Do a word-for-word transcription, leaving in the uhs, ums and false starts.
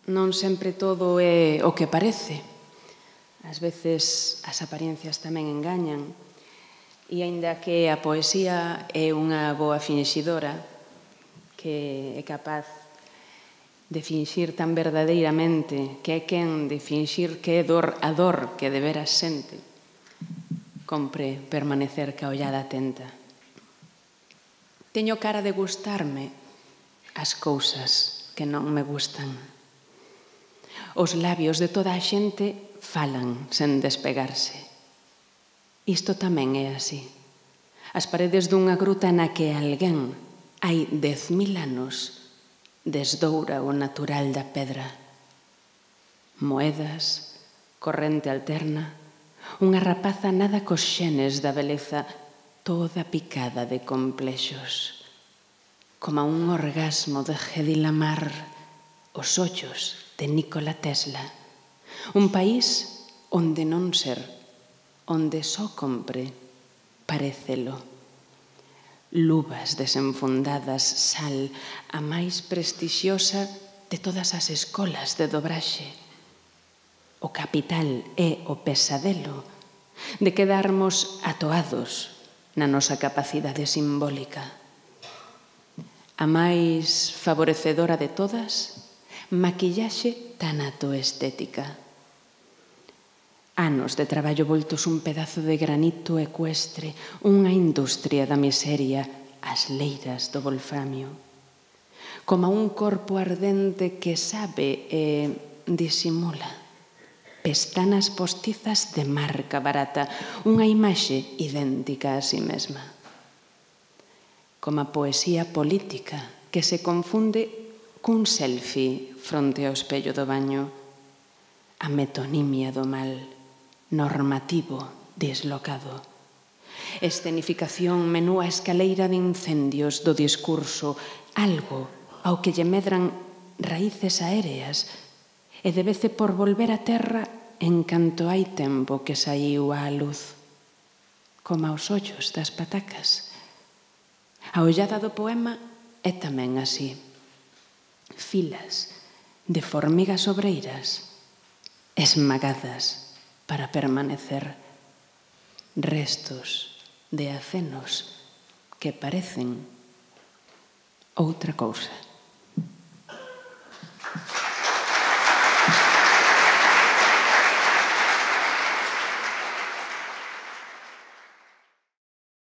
non sempre todo é o que parece. Ás veces as apariencias tamén engañan. E aínda que a poesía é unha boa finxidora, que é capaz de finxir tan verdadeiramente que é quen de finxir que é dor a dor que de veras sente, compre permanecer ca ollada atenta. Teño cara de gustarme as cousas que non me gustan. Os labios de toda a xente falan sen despegarse. Isto tamén é así. As paredes dunha gruta na que alguén hai dez mil anos desdoura o natural da pedra. Moedas, corrente alterna, unha rapaza nada cos xenes da beleza toda picada de complexos. Como un orgasmo de Hedy Lamarr, os ollos de Nikola Tesla. Un país onde non ser, onde só compre parecelo. Luvas desenfundadas, sal, a máis prestixiosa de todas as escolas de dobraxe. O capital é o pesadelo de quedarmos atoados na nosa capacidade simbólica. A máis favorecedora de todas, maquillaxe tanatoestética. Anos de traballo voltos un pedazo de granito ecuestre, unha industria da miseria, as leiras do wolframio. Como un corpo ardente que sabe e disimula. Pestanas postizas de marca barata, unha imaxe idéntica a si mesma. Como a poesía política que se confunde cun selfie fronte ao espello do baño. A metonimia do mal. Normativo dislocado. Escenificación menú a escaleira de incendios do discurso, algo ao que lle medran raíces aéreas e debece por volver á terra en canto hai tempo que saiu á luz, como aos ollos das patacas. A ollada do poema é tamén así. Filas de formigas obreiras esmagadas para permanecer, restos de acenos que parecen outra cousa.